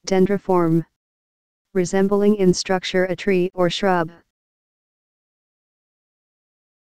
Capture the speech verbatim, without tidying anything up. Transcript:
Dendriform. Resembling in structure a tree or shrub.